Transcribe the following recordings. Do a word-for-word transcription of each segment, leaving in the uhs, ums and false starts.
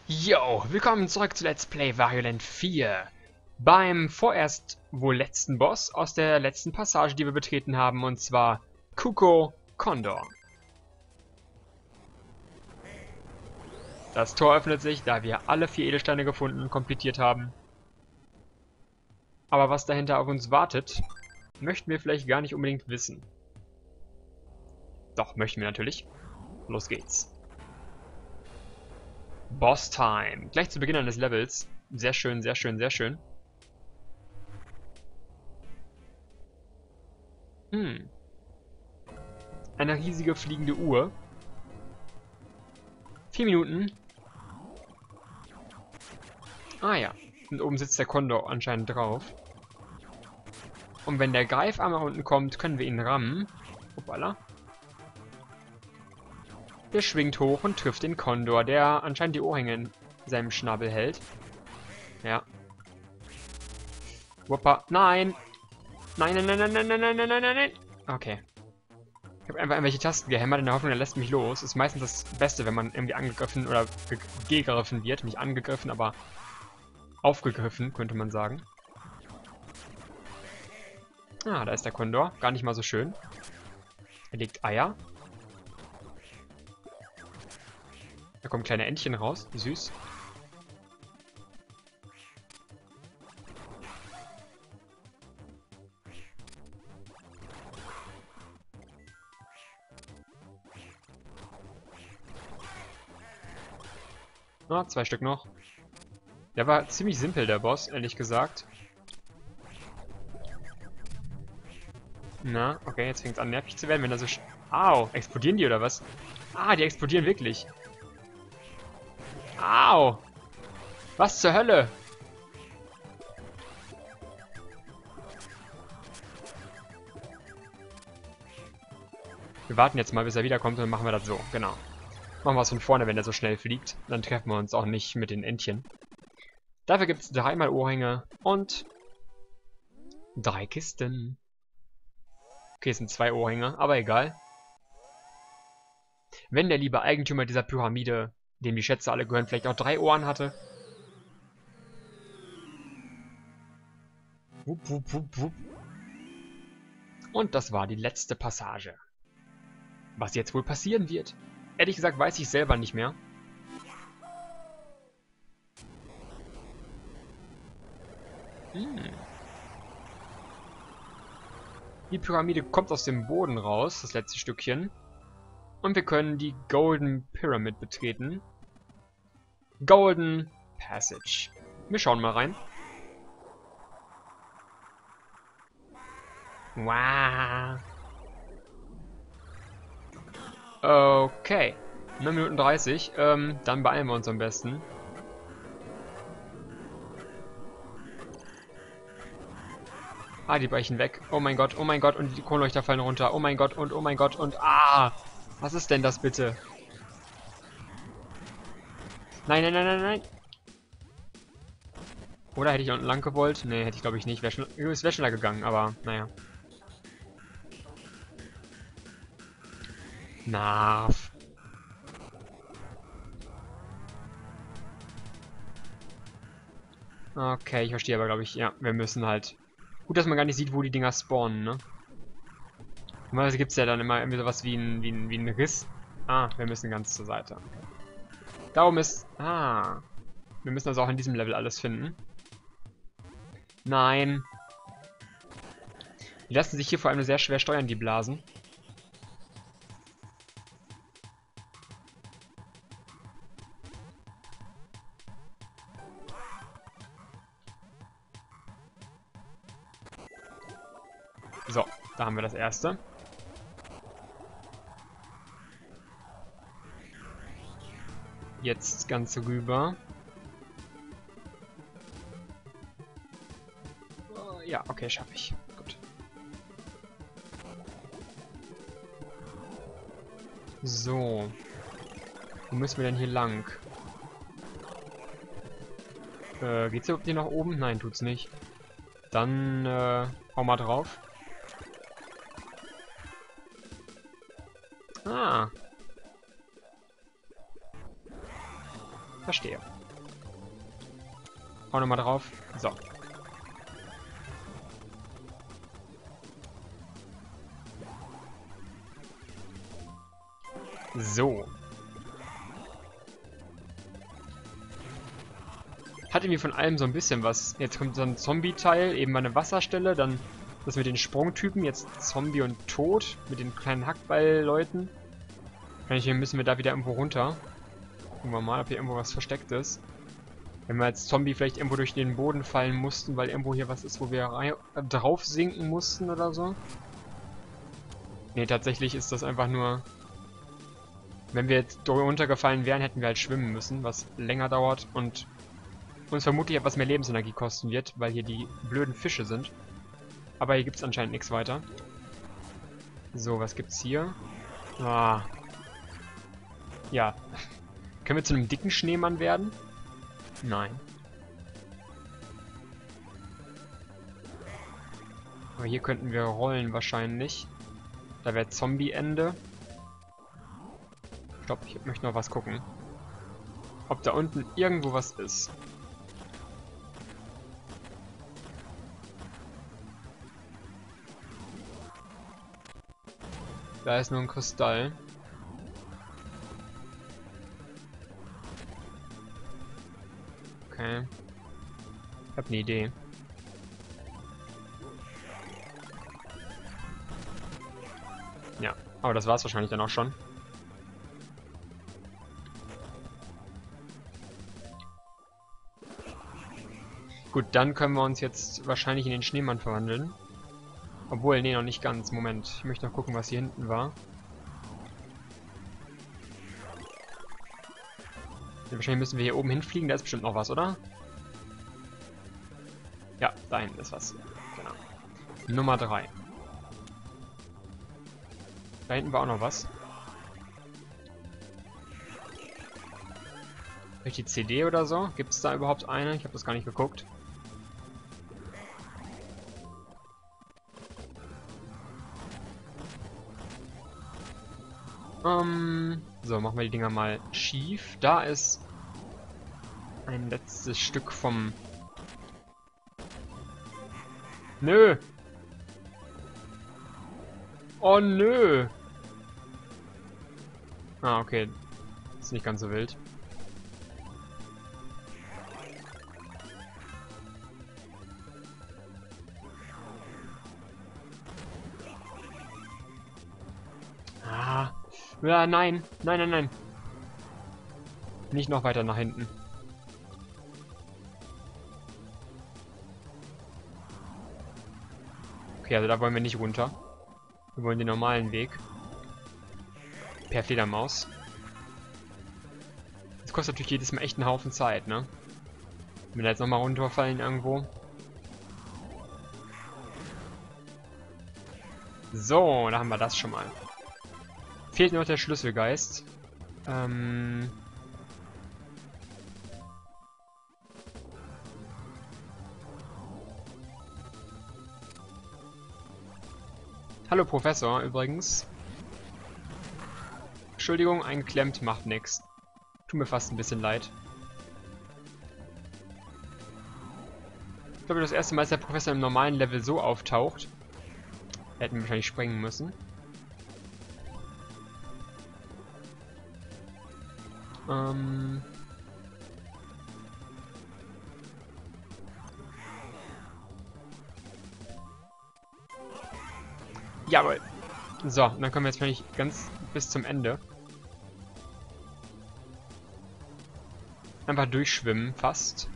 Yo, willkommen zurück zu Let's Play Wario Land vier. Beim vorerst wohl letzten Boss aus der letzten Passage, die wir betreten haben, und zwar Kuko Condor. Das Tor öffnet sich, da wir alle vier Edelsteine gefunden und komplettiert haben. Aber was dahinter auf uns wartet, möchten wir vielleicht gar nicht unbedingt wissen. Doch, möchten wir natürlich. Los geht's. Boss Time. Gleich zu Beginn eines Levels. Sehr schön, sehr schön, sehr schön. Hm. Eine riesige fliegende Uhr. Vier Minuten. Ah ja. Und oben sitzt der Kondor anscheinend drauf. Und wenn der Greifarm nach unten kommt, können wir ihn rammen. Hoppala. Der schwingt hoch und trifft den Kondor, der anscheinend die Ohrringe in seinem Schnabel hält. Ja. Wuppa. Nein! Nein, nein, nein, nein, nein, nein, nein, nein, nein, nein. Okay. Ich habe einfach irgendwelche Tasten gehämmert in der Hoffnung, er lässt mich los. Ist meistens das Beste, wenn man irgendwie angegriffen oder gegriffen wird. Nicht angegriffen, aber aufgegriffen, könnte man sagen. Ah, da ist der Kondor. Gar nicht mal so schön. Er legt Eier. Da kommen kleine Entchen raus. Wie süß. Ah, zwei Stück noch. Der war ziemlich simpel, der Boss, ehrlich gesagt. Na, okay, jetzt fängt es an nervig zu werden, wenn er so... Sch Au, explodieren die oder was? Ah, die explodieren wirklich. Au! Was zur Hölle? Wir warten jetzt mal, bis er wiederkommt, und dann machen wir das so. Genau. Machen wir es von vorne, wenn er so schnell fliegt. Dann treffen wir uns auch nicht mit den Entchen. Dafür gibt es dreimal Ohrringe und drei Kisten. Okay, es sind zwei Ohrringe, aber egal. Wenn der liebe Eigentümer dieser Pyramide, dem die Schätze alle gehören, vielleicht auch drei Ohren hatte. Wupp, wupp, wupp, wupp. Und das war die letzte Passage. Was jetzt wohl passieren wird? Ehrlich gesagt weiß ich selber nicht mehr. Hm. Die Pyramide kommt aus dem Boden raus, das letzte Stückchen. Und wir können die Golden Pyramid betreten. Golden Passage. Wir schauen mal rein. Wow. Okay. neun Minuten dreißig. Ähm, dann beeilen wir uns am besten. Ah, die brechen weg. Oh mein Gott, oh mein Gott. Und die Kronleuchter fallen runter. Oh mein Gott und oh mein Gott und ah. Was ist denn das bitte? Nein, nein, nein, nein, nein. Oder hätte ich unten lang gewollt? Nee, hätte ich glaube ich nicht. Wär schon, es wäre schneller gegangen, aber naja. Na. Okay, ich verstehe aber, glaube ich, ja, wir müssen halt... Gut, dass man gar nicht sieht, wo die Dinger spawnen, ne? Normalerweise gibt es ja dann immer irgendwie sowas wie ein, wie ein, wie ein Riss. Ah, wir müssen ganz zur Seite. Okay. Darum ist... Ah. Wir müssen also auch in diesem Level alles finden. Nein. Die lassen sich hier vor allem sehr schwer steuern, die Blasen. So, da haben wir das erste. Jetzt ganz rüber. Uh, ja, okay, schaffe ich. Gut. So. Wo müssen wir denn hier lang? Äh, geht's überhaupt hier nach oben? Nein, tut's nicht. Dann, äh, hau mal drauf. Ah. Verstehe. Hau nochmal drauf. So. So. Hat irgendwie von allem so ein bisschen was. Jetzt kommt so ein Zombie-Teil, eben mal eine Wasserstelle, dann das mit den Sprungtypen, jetzt Zombie und Tod, mit den kleinen Hackball-Leuten. Wahrscheinlich müssen wir da wieder irgendwo runter. Gucken wir mal, ob hier irgendwo was versteckt ist. Wenn wir als Zombie vielleicht irgendwo durch den Boden fallen mussten, weil irgendwo hier was ist, wo wir rein, äh, drauf sinken mussten oder so. Ne, tatsächlich ist das einfach nur... Wenn wir jetzt runtergefallen wären, hätten wir halt schwimmen müssen, was länger dauert und uns vermutlich etwas mehr Lebensenergie kosten wird, weil hier die blöden Fische sind. Aber hier gibt es anscheinend nichts weiter. So, was gibt's hier? Ah. Ja. Können wir zu einem dicken Schneemann werden? Nein. Aber hier könnten wir rollen wahrscheinlich. Da wäre Zombie-Ende. Ich glaube, ich möchte noch was gucken. Ob da unten irgendwo was ist. Da ist nur ein Kristall. Okay. Ich hab eine Idee. Ja, aber das war's wahrscheinlich dann auch schon. Gut, dann können wir uns jetzt wahrscheinlich in den Schneemann verwandeln. Obwohl, nee, noch nicht ganz. Moment, ich möchte noch gucken, was hier hinten war. Ja, wahrscheinlich müssen wir hier oben hinfliegen, da ist bestimmt noch was, oder? Ja, da hinten ist was. Genau. Nummer drei. Da hinten war auch noch was. Vielleicht die C D oder so? Gibt es da überhaupt eine? Ich habe das gar nicht geguckt. Ähm, so, machen wir die Dinger mal schief. Da ist ein letztes Stück vom... Nö! Oh nö! Ah, okay. Ist nicht ganz so wild. Ah. Ja, nein. Nein, nein, nein. Nicht noch weiter nach hinten. Okay, also da wollen wir nicht runter. Wir wollen den normalen Weg. Per Fledermaus. Das kostet natürlich jedes Mal echt einen Haufen Zeit, ne? Wenn wir jetzt nochmal runterfallen irgendwo. So, da haben wir das schon mal. Fehlt nur noch der Schlüsselgeist. Ähm... Hallo Professor, übrigens. Entschuldigung, eingeklemmt, macht nix. Tut mir fast ein bisschen leid. Ich glaube, das erste Mal, dass der Professor im normalen Level so auftaucht. Hätten wir wahrscheinlich springen müssen. Ähm... Jawohl. So, dann kommen wir jetzt wahrscheinlich ganz bis zum Ende. Einfach durchschwimmen, fast.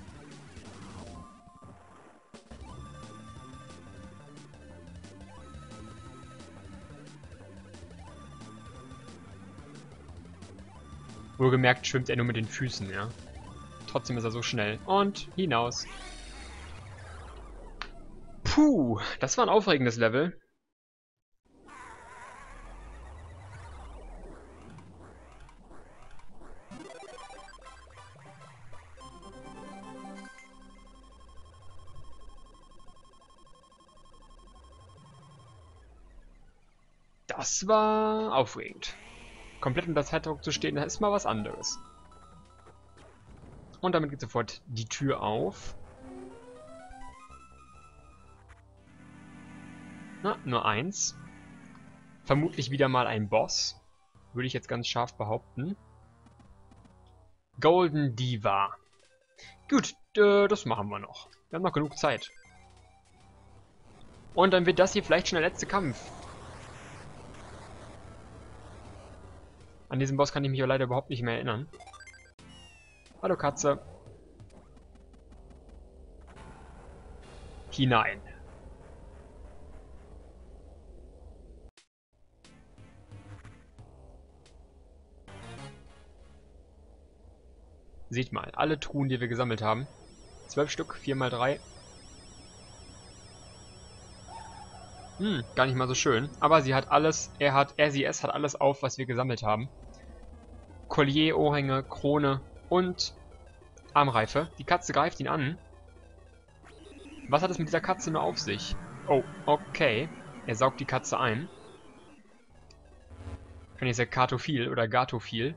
Wohlgemerkt schwimmt er nur mit den Füßen, ja. Trotzdem ist er so schnell. Und hinaus. Puh, das war ein aufregendes Level. Das war aufregend. Komplett unter Zeitdruck zu stehen, das ist mal was anderes. Und damit geht sofort die Tür auf. Na, nur eins. Vermutlich wieder mal ein Boss. Würde ich jetzt ganz scharf behaupten. Golden Diva. Gut, äh, das machen wir noch. Wir haben noch genug Zeit. Und dann wird das hier vielleicht schon der letzte Kampf. An diesen Boss kann ich mich auch leider überhaupt nicht mehr erinnern. Hallo Katze. Hinein. Seht mal, alle Truhen, die wir gesammelt haben. Zwölf Stück, vier mal drei. Hm, gar nicht mal so schön. Aber sie hat alles, er hat, er, sie, es hat alles auf, was wir gesammelt haben. Collier, Ohrringe, Krone und Armreife. Die Katze greift ihn an. Was hat es mit dieser Katze nur auf sich? Oh, okay. Er saugt die Katze ein. Wahrscheinlich ist er Katophil oder Gatophil.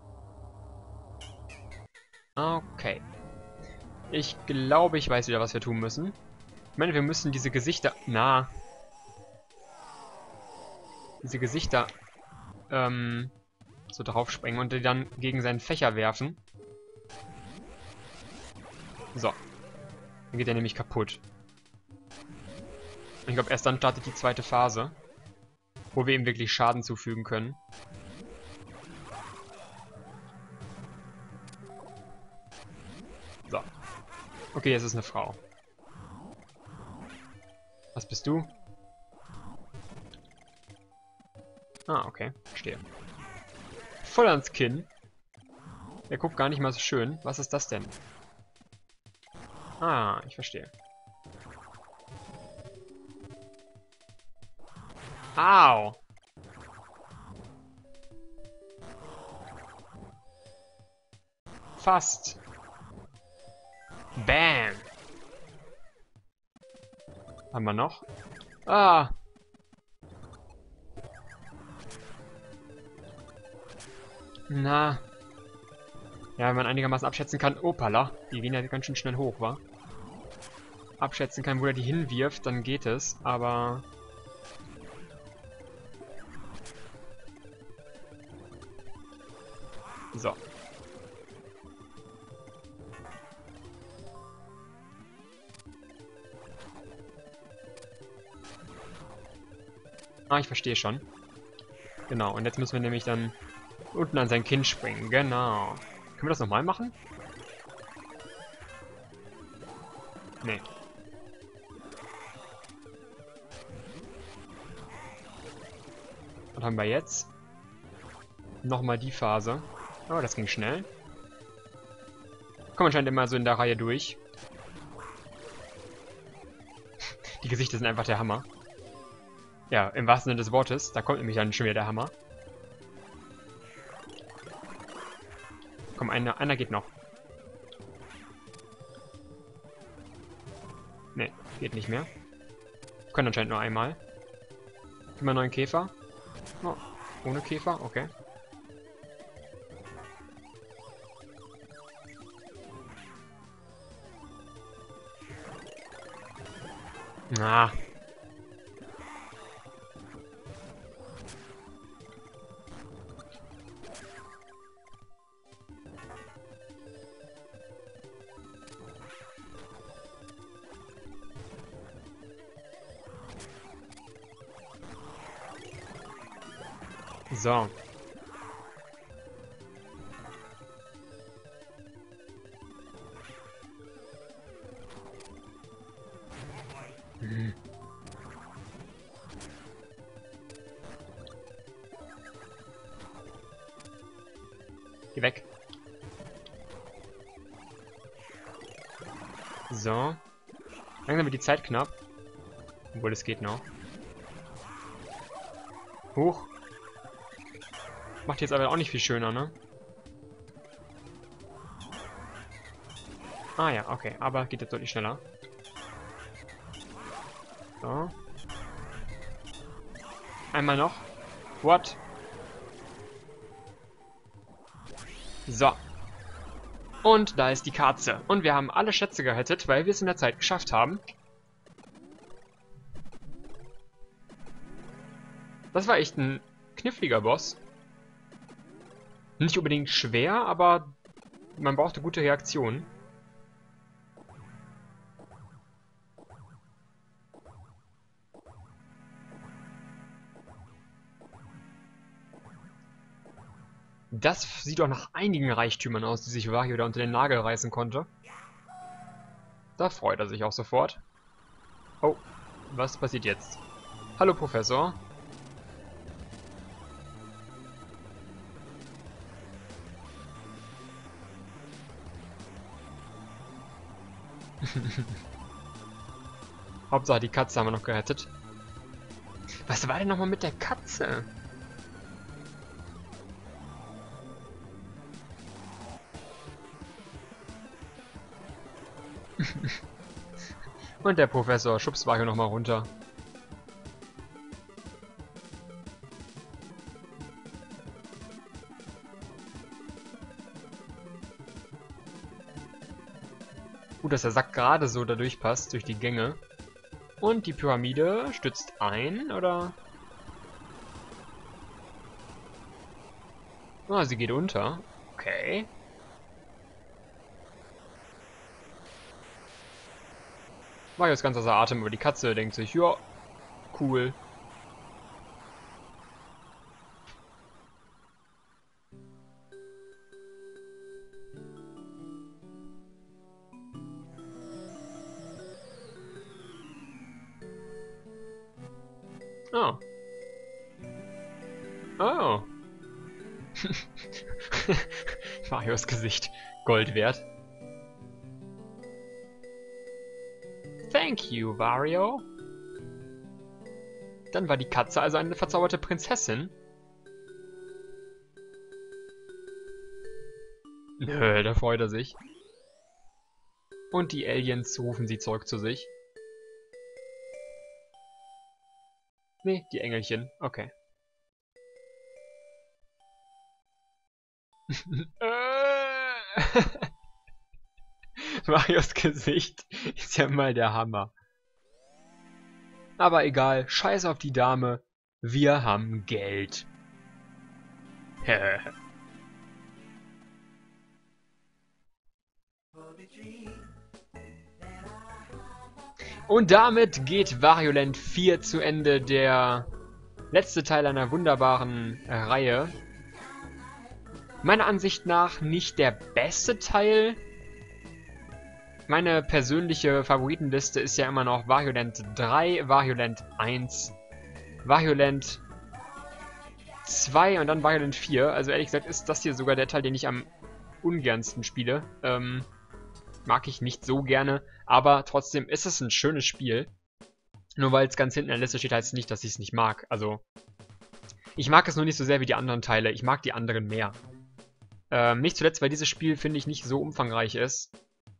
Okay. Ich glaube, ich weiß wieder, was wir tun müssen. Ich meine, wir müssen diese Gesichter... Na. Diese Gesichter... Ähm... so drauf sprengen und die dann gegen seinen Fächer werfen. So. Dann geht er nämlich kaputt. Ich glaube, erst dann startet die zweite Phase. Wo wir ihm wirklich Schaden zufügen können. So. Okay, jetzt ist eine Frau. Was bist du? Ah, okay. Verstehe. Voll ans Kinn. Der guckt gar nicht mal so schön. Was ist das denn? Ah, ich verstehe. Au! Fast. Bam! Haben wir noch? Ah! Na. Ja, wenn man einigermaßen abschätzen kann... Opala, die gehen ja ganz schön schnell hoch, wa? Abschätzen kann, wo er die hinwirft, dann geht es, aber... So. Ah, ich verstehe schon. Genau, und jetzt müssen wir nämlich dann unten an sein Kinn springen. Genau. Können wir das nochmal machen? Nee. Was haben wir jetzt? Nochmal die Phase. Oh, das ging schnell. Kommt anscheinend immer so in der Reihe durch. Die Gesichter sind einfach der Hammer. Ja, im wahrsten Sinne des Wortes. Da kommt nämlich dann schon wieder der Hammer. Komm, einer, einer geht noch. Ne, geht nicht mehr. Können anscheinend nur einmal. Immer neuen Käfer. Oh, ohne Käfer, okay. Ah. So. Hm. Geh weg. So. Langsam wird die Zeit knapp. Obwohl, es geht noch. Hoch. Macht jetzt aber auch nicht viel schöner, ne? Ah ja, okay. Aber geht jetzt deutlich schneller. So. Einmal noch. What? So. Und da ist die Katze. Und wir haben alle Schätze gerettet, weil wir es in der Zeit geschafft haben. Das war echt ein kniffliger Boss. Nicht unbedingt schwer, aber man brauchte gute Reaktionen. Das sieht doch nach einigen Reichtümern aus, die sich Wario da unter den Nagel reißen konnte. Da freut er sich auch sofort. Oh, was passiert jetzt? Hallo, Professor. Hauptsache die Katze haben wir noch gerettet. Was war denn nochmal mit der Katze? Und der Professor schubst Wario nochmal runter. Gut, dass der Sack gerade so da durchpasst, durch die Gänge. Und die Pyramide stützt ein, oder? Ah, sie geht unter. Okay. Mario ist ganz außer Atem, aber die Katze denkt sich, ja, cool. Oh. Oh. Marios Gesicht. Gold wert. Thank you, Wario. Dann war die Katze also eine verzauberte Prinzessin. Nö, da freut er sich. Und die Aliens rufen sie zurück zu sich. Nee, die Engelchen. Okay. Marios Gesicht ist ja mal der Hammer. Aber egal, scheiß auf die Dame. Wir haben Geld. Und damit geht Wario Land vier zu Ende, der letzte Teil einer wunderbaren Reihe. Meiner Ansicht nach nicht der beste Teil. Meine persönliche Favoritenliste ist ja immer noch Wario Land drei, Wario Land eins, Wario Land zwei und dann Wario Land vier. Also ehrlich gesagt ist das hier sogar der Teil, den ich am ungernsten spiele. Ähm, mag ich nicht so gerne, aber trotzdem ist es ein schönes Spiel. Nur weil es ganz hinten in der Liste steht, heißt es nicht, dass ich es nicht mag. Also, ich mag es nur nicht so sehr wie die anderen Teile. Ich mag die anderen mehr. Ähm, nicht zuletzt, weil dieses Spiel, finde ich, nicht so umfangreich ist.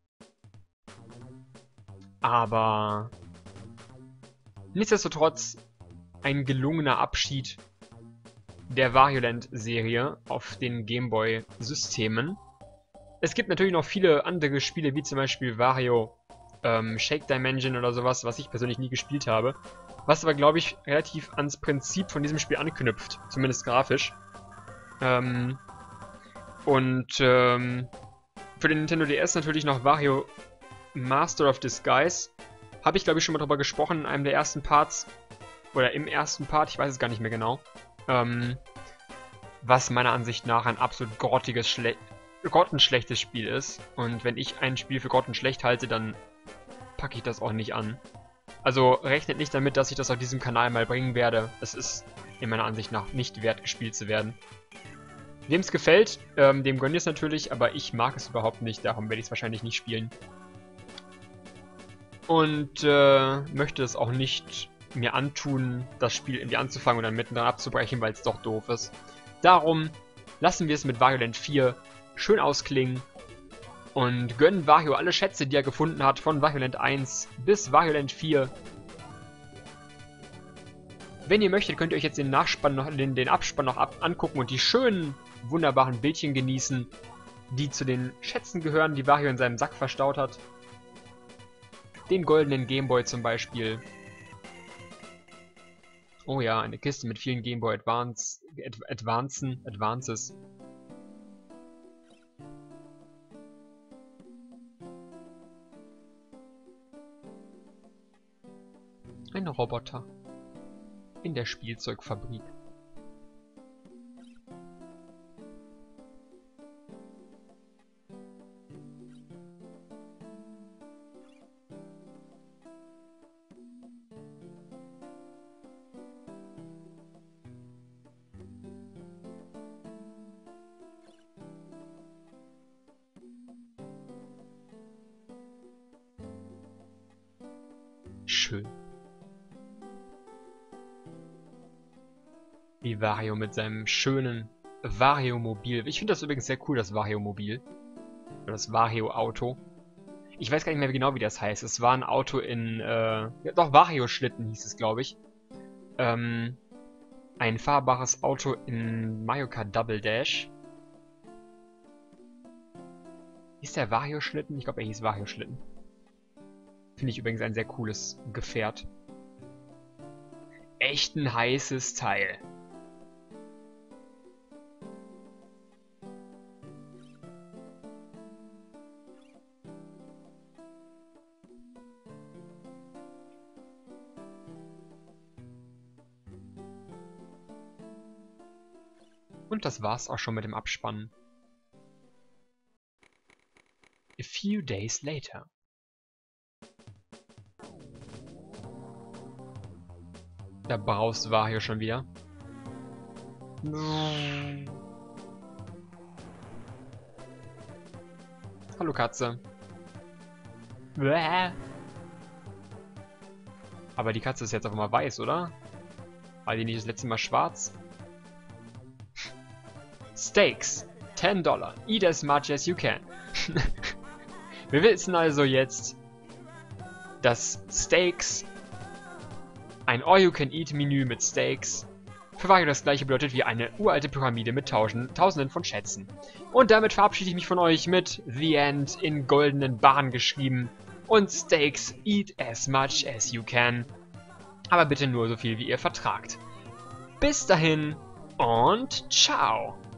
Aber nichtsdestotrotz ein gelungener Abschied der Wario Land-Serie auf den Gameboy-Systemen. Es gibt natürlich noch viele andere Spiele, wie zum Beispiel Wario ähm, Shake Dimension oder sowas, was ich persönlich nie gespielt habe. Was aber, glaube ich, relativ ans Prinzip von diesem Spiel anknüpft, zumindest grafisch. Ähm, und ähm, für den Nintendo D S natürlich noch Wario Master of Disguise. Habe ich, glaube ich, schon mal drüber gesprochen in einem der ersten Parts. Oder im ersten Part, ich weiß es gar nicht mehr genau. Ähm, was meiner Ansicht nach ein absolut grottiges, Schle grottenschlechtes Spiel ist. Und wenn ich ein Spiel für grottenschlecht halte, dann packe ich das auch nicht an. Also rechnet nicht damit, dass ich das auf diesem Kanal mal bringen werde. Es ist in meiner Ansicht nach nicht wert, gespielt zu werden. Wem es gefällt, ähm, dem gönnt ihr es natürlich, aber ich mag es überhaupt nicht, darum werde ich es wahrscheinlich nicht spielen. Und äh, möchte es auch nicht mir antun, das Spiel irgendwie anzufangen und dann mittendrin abzubrechen, weil es doch doof ist. Darum lassen wir es mit Wario Land vier schön ausklingen und gönnen Wario alle Schätze, die er gefunden hat, von Wario Land eins bis Wario Land vier. Wenn ihr möchtet, könnt ihr euch jetzt den Nachspann noch, den, den Abspann noch ab angucken und die schönen, wunderbaren Bildchen genießen. die zu den Schätzen gehören, die Wario in seinem Sack verstaut hat. Den goldenen Gameboy zum Beispiel. Oh ja, eine Kiste mit vielen Gameboy Advance, Ad Advancen, Advances. Ein Roboter in der Spielzeugfabrik. Schön. Wie Wario mit seinem schönen Wario-Mobil. Ich finde das übrigens sehr cool, das Wario-Mobil. Oder das Wario-Auto. Ich weiß gar nicht mehr genau, wie das heißt. Es war ein Auto in, äh, ja, doch, Wario-Schlitten hieß es, glaube ich. Ähm, ein fahrbares Auto in Mario Kart Double Dash. Hieß der Wario-Schlitten? Ich glaube, er hieß Wario-Schlitten. Finde ich übrigens ein sehr cooles Gefährt. Echt ein heißes Teil. Und das war's auch schon mit dem Abspannen. A few days later. Da braust Wario schon wieder. Hallo Katze. Aber die Katze ist jetzt auf einmal weiß, oder? War die nicht das letzte Mal schwarz? Steaks. ten Dollar. Eat as much as you can. Wir wissen also jetzt, dass Steaks, ein All-You-Can-Eat-Menü mit Steaks, für Wario das gleiche bedeutet wie eine uralte Pyramide mit tausend, tausenden von Schätzen. Und damit verabschiede ich mich von euch mit The End in goldenen Bahnen geschrieben und Steaks, eat as much as you can. Aber bitte nur so viel, wie ihr vertragt. Bis dahin und ciao!